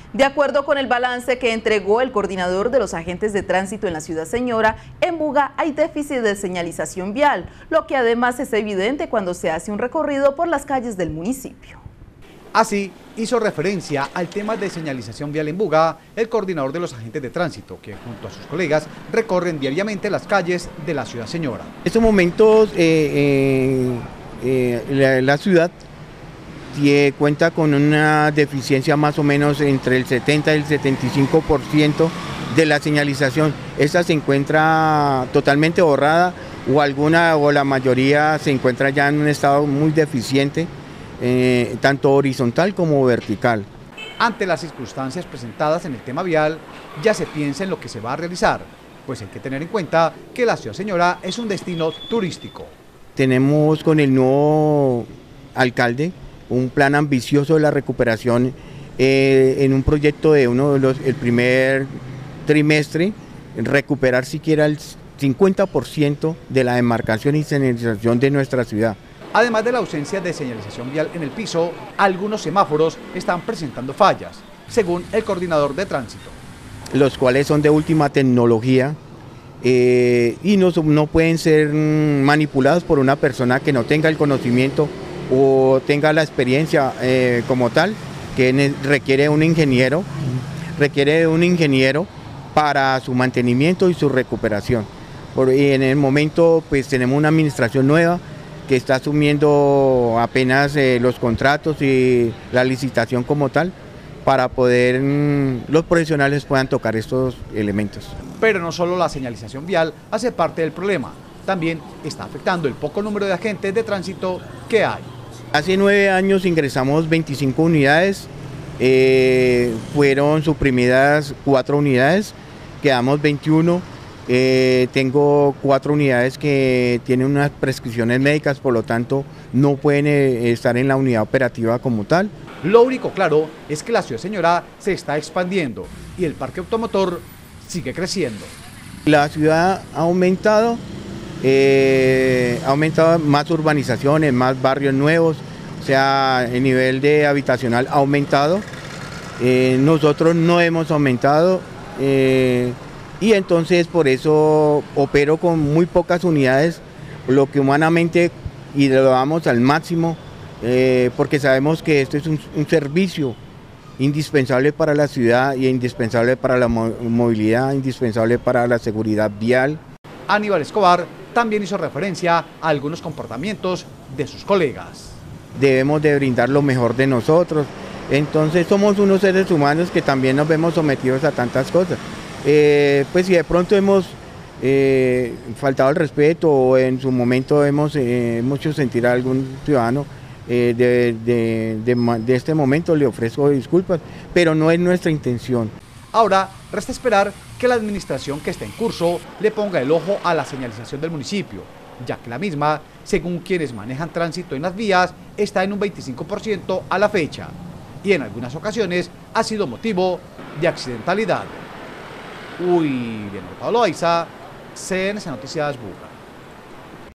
De acuerdo con el balance que entregó el coordinador de los agentes de tránsito en la Ciudad Señora, en Buga hay déficit de señalización vial, lo que además es evidente cuando se hace un recorrido por las calles del municipio. Así, hizo referencia al tema de señalización vial en Buga el coordinador de los agentes de tránsito, que junto a sus colegas recorren diariamente las calles de la Ciudad Señora. En estos momentos la ciudad cuenta con una deficiencia más o menos entre el 70 y el 75% de la señalización. Esta se encuentra totalmente borrada o la mayoría se encuentra ya en un estado muy deficiente, tanto horizontal como vertical. Ante las circunstancias presentadas en el tema vial, ya se piensa en lo que se va a realizar, pues hay que tener en cuenta que la Ciudad Señora es un destino turístico. Tenemos con el nuevo alcalde un plan ambicioso de la recuperación en un proyecto de el primer trimestre, recuperar siquiera el 50% de la demarcación y señalización de nuestra ciudad. Además de la ausencia de señalización vial en el piso, algunos semáforos están presentando fallas, según el coordinador de tránsito. Los cuales son de última tecnología y no pueden ser manipulados por una persona que no tenga el conocimiento o tenga la experiencia como tal, que requiere de un ingeniero para su mantenimiento y su recuperación. Y en el momento pues tenemos una administración nueva que está asumiendo apenas los contratos y la licitación como tal, para poder los profesionales puedan tocar estos elementos. Pero no solo la señalización vial hace parte del problema, también está afectando el poco número de agentes de tránsito que hay. Hace 9 años ingresamos 25 unidades, fueron suprimidas 4 unidades, quedamos 21. Tengo 4 unidades que tienen unas prescripciones médicas, por lo tanto no pueden estar en la unidad operativa como tal. Lo único claro es que la Ciudad Señora se está expandiendo y el parque automotor sigue creciendo. La ciudad ha aumentado más urbanizaciones, más barrios nuevos, o sea, el nivel de habitacional ha aumentado. Nosotros no hemos aumentado. Y entonces por eso opero con muy pocas unidades, lo que humanamente, y lo damos al máximo, porque sabemos que esto es un servicio indispensable para la ciudad y indispensable para la movilidad, indispensable para la seguridad vial. Aníbal Escobar también hizo referencia a algunos comportamientos de sus colegas. Debemos de brindar lo mejor de nosotros, entonces somos unos seres humanos que también nos vemos sometidos a tantas cosas. Pues si de pronto hemos faltado el respeto o en su momento hemos hecho sentir a algún ciudadano de este momento, le ofrezco disculpas, pero no es nuestra intención. Ahora resta esperar que la administración que está en curso le ponga el ojo a la señalización del municipio, ya que la misma, según quienes manejan tránsito en las vías, está en un 25% a la fecha y en algunas ocasiones ha sido motivo de accidentalidad. Bien, Pablo Aiza, CNC Noticias Buga.